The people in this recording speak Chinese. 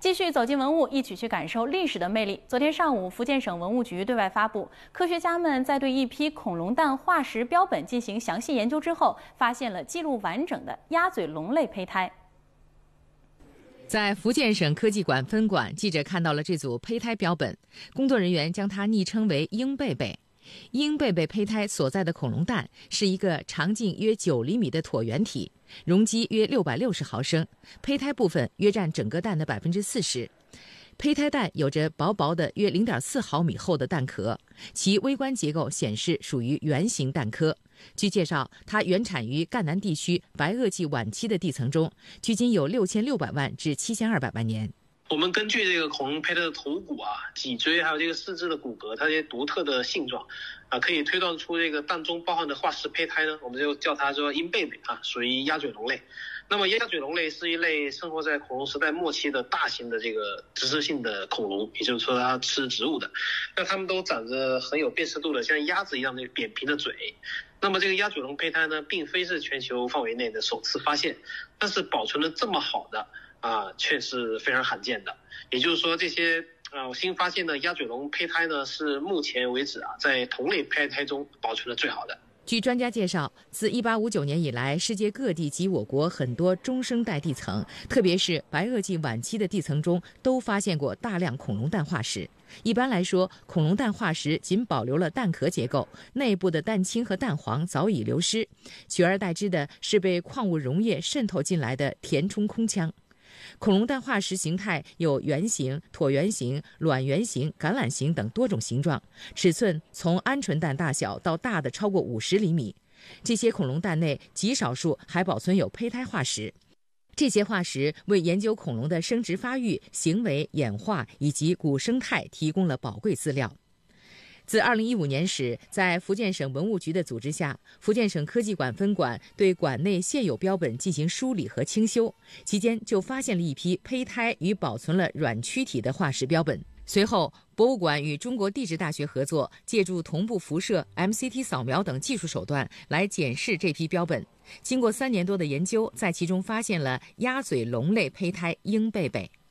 继续走进文物，一起去感受历史的魅力。昨天上午，福建省文物局对外发布，科学家们在对一批恐龙蛋化石标本进行详细研究之后，发现了记录完整的鸭嘴龙类胚胎。 在福建省科技馆分馆，记者看到了这组胚胎标本，工作人员将它昵称为“鹰贝贝”。鹰贝贝胚胎所在的恐龙蛋是一个长径约9厘米的椭圆体，容积约660毫升，胚胎部分约占整个蛋的40%。胚胎蛋有着薄薄的约0.4毫米厚的蛋壳，其微观结构显示属于圆形蛋壳。据介绍，它原产于赣南地区白垩纪晚期的地层中，距今有6600万至7200万年。 我们根据这个恐龙胚胎的头骨脊椎还有这个四肢的骨骼，它这些独特的性状可以推断出这个蛋中包含的化石胚胎呢，我们就叫它说鹰贝贝属于鸭嘴龙类。那么鸭嘴龙类是一类生活在恐龙时代末期的大型的这个植食性的恐龙，也就是说它吃植物的。那它们都长着很有辨识度的像鸭子一样的扁平的嘴。那么这个鸭嘴龙胚胎呢，并非是全球范围内的首次发现，但是保存的这么好的却是非常罕见的。也就是说，这些新发现的鸭嘴龙胚胎呢，是目前为止在同类胚胎中保存的最好的。 据专家介绍，自1859年以来，世界各地及我国很多中生代地层，特别是白垩纪晚期的地层中，都发现过大量恐龙蛋化石。一般来说，恐龙蛋化石仅保留了蛋壳结构，内部的蛋清和蛋黄早已流失，取而代之的是被矿物溶液渗透进来的填充空腔。恐龙蛋化石形态有圆形、椭圆形、卵圆形、橄榄形等多种形状，尺寸从鹌鹑蛋大小到大的超过50厘米。这些恐龙蛋内极少数还保存有胚胎化石。这些化石为研究恐龙的生殖发育、行为、演化以及古生态提供了宝贵资料。自2015年始，在福建省文物局的组织下，福建省科技馆分馆对馆内现有标本进行梳理和清修，期间就发现了一批胚胎与保存了软躯体的化石标本。随后，博物馆与中国地质大学合作，借助同步辐射、MCT 扫描等技术手段来检视这批标本。经过3年多的研究，在其中发现了鸭嘴龙类胚胎鹰贝贝。